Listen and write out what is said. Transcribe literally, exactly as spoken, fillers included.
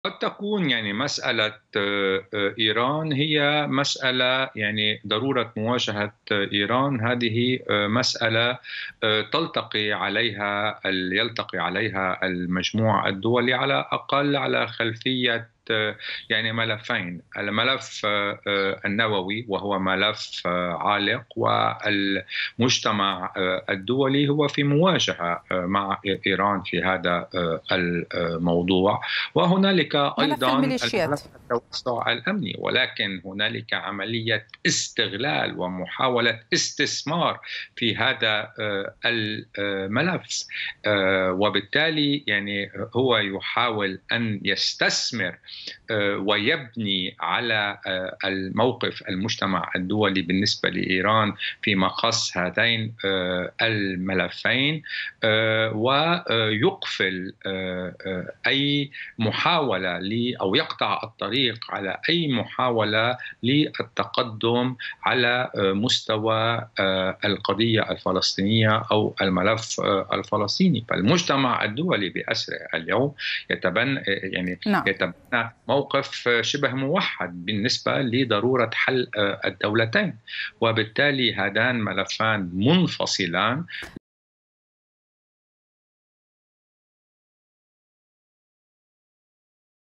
قد تكون يعني مسألة آه، آه، إيران هي مسألة، يعني ضرورة مواجهة آه، إيران هذه آه، مسألة آه، تلتقي عليها ال- يلتقي عليها المجموع الدولي، على الأقل على خلفية آه، يعني ملفين: الملف آه، آه، النووي، وهو ملف آه، عالق، والمجتمع آه، الدولي هو في مواجهة آه، مع إيران في هذا آه، الموضوع. وهنالك ملف أيضا الميليشيات. الملف التوسع الأمني، ولكن هنالك عملية استغلال ومحاولة استثمار في هذا آه، الملف. آه، وبالتالي يعني هو يحاول أن يستثمر آه، ويبني على آه، الموقف المجتمع الدولي بالنسبة لإيران في مقص هذين آه، الملفين، آه، ويقفل آه، آه، أي محاولة ل أو يقطع الطريق على أي محاولة للتقدم على آه، مستوى آه، القضية الفلسطينية أو الملف آه، الفلسطيني. فالمجتمع الدولي بأسره اليوم يتبنى يعني نعم. يتبنى موقف شبه موحد بالنسبة لضرورة حل الدولتين، وبالتالي هذان ملفان منفصلان